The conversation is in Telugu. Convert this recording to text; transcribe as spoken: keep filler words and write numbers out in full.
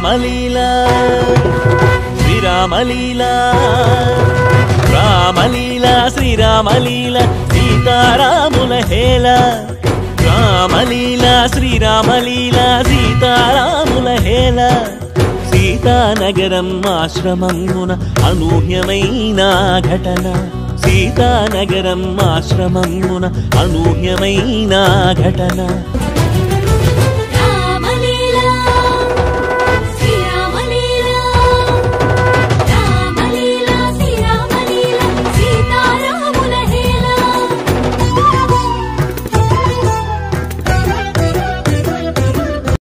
రామలీలా శ్రీరామలీలా రామలీలా శ్రీరామలీలా సీతారాముల హేళ రామలీలా శ్రీరామలీలా సీతారాముల హేళ సీతానగరం ఆశ్రమమున అనూహ్యమైన ఘటన సీతానగరం ఆశ్రమమున అనూహ్యమైన ఘటన